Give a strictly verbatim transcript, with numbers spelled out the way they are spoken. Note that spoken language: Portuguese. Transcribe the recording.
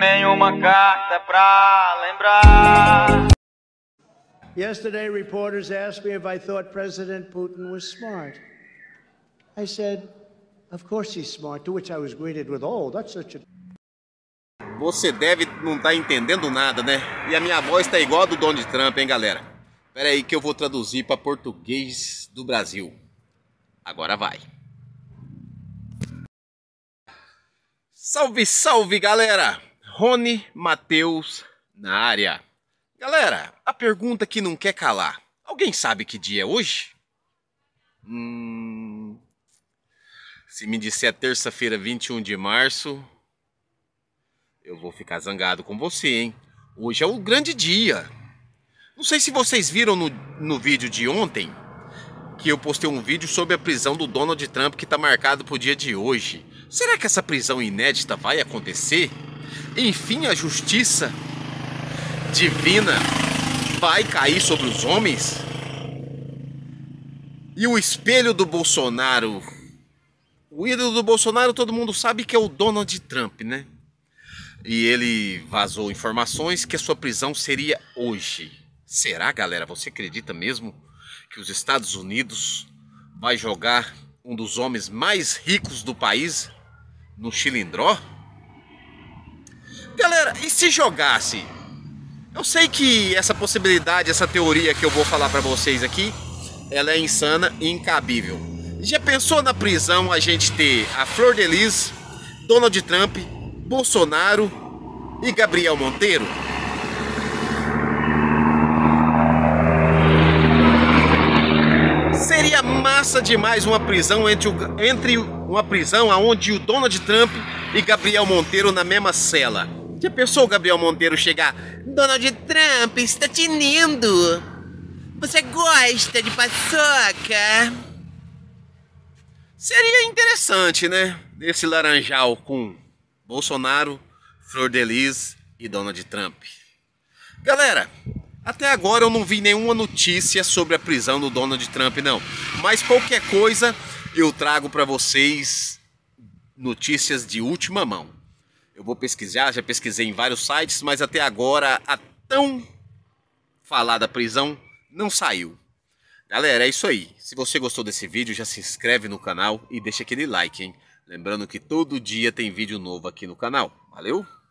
também uma carta pra lembrar. Yesterday, reporters asked me if I thought President Putin was smart. I said, of course he's smart, to which I was greeted with, oh, that's such a... Você deve não estar entendendo nada, né? E a minha voz tá igual a do Donald Trump, hein, galera? Pera aí que eu vou traduzir para português do Brasil. Agora vai. Salve, salve, galera! Rony Matheus na área. Galera, a pergunta que não quer calar. Alguém sabe que dia é hoje? Hum... Se me disser terça-feira, vinte e um de março, eu vou ficar zangado com você, hein? Hoje é o grande dia. Não sei se vocês viram no, no vídeo de ontem, que eu postei um vídeo sobre a prisão do Donald Trump que está marcado para o dia de hoje. Será que essa prisão inédita vai acontecer? Enfim, a justiça divina vai cair sobre os homens? E o espelho do Bolsonaro... O ídolo do Bolsonaro todo mundo sabe que é o Donald Trump, né? E ele vazou informações que a sua prisão seria hoje. Será, galera? Você acredita mesmo que os Estados Unidos vai jogar um dos homens mais ricos do país no chilindró? Galera, e se jogasse? Eu sei que essa possibilidade, essa teoria que eu vou falar para vocês aqui, ela é insana e incabível. Já pensou na prisão a gente ter a Flor de Lis, Donald Trump, Bolsonaro e Gabriel Monteiro? Seria massa demais uma prisão entre, o, entre uma prisão onde o Donald Trump e Gabriel Monteiro na mesma cela. Já pensou o Gabriel Monteiro chegar? Donald Trump, está te lindo. Você gosta de paçoca? Seria interessante, né? Esse laranjal com Bolsonaro, Flor de Lis e Donald Trump. Galera, até agora eu não vi nenhuma notícia sobre a prisão do Donald Trump, não. Mas qualquer coisa eu trago para vocês notícias de última mão. Eu vou pesquisar, já pesquisei em vários sites, mas até agora a tão falada prisão não saiu. Galera, é isso aí. Se você gostou desse vídeo, já se inscreve no canal e deixa aquele like, hein? Lembrando que todo dia tem vídeo novo aqui no canal. Valeu?